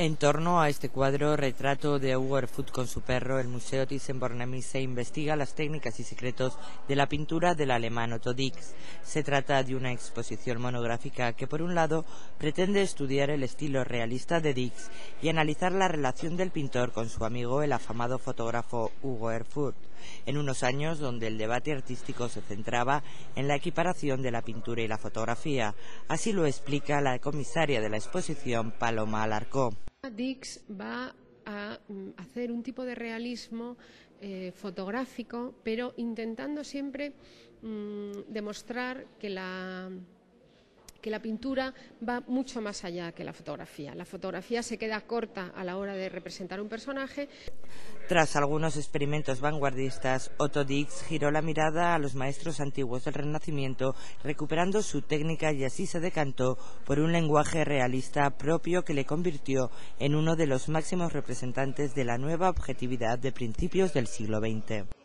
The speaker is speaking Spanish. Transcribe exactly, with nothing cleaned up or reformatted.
En torno a este cuadro, retrato de Hugo Erfurt con su perro, el Museo Thyssen-Bornemisza investiga las técnicas y secretos de la pintura del alemán Otto Dix. Se trata de una exposición monográfica que, por un lado, pretende estudiar el estilo realista de Dix y analizar la relación del pintor con su amigo, el afamado fotógrafo Hugo Erfurt, en unos años donde el debate artístico se centraba en la equiparación de la pintura y la fotografía. Así lo explica la comisaria de la exposición, Paloma Alarcó. Dix va a hacer un tipo de realismo eh, fotográfico, pero intentando siempre mmm, demostrar que la, que la pintura va mucho más allá que la fotografía. La fotografía se queda corta a la hora de representar un personaje. Tras algunos experimentos vanguardistas, Otto Dix giró la mirada a los maestros antiguos del Renacimiento, recuperando su técnica, y así se decantó por un lenguaje realista propio que le convirtió en uno de los máximos representantes de la nueva objetividad de principios del siglo veinte.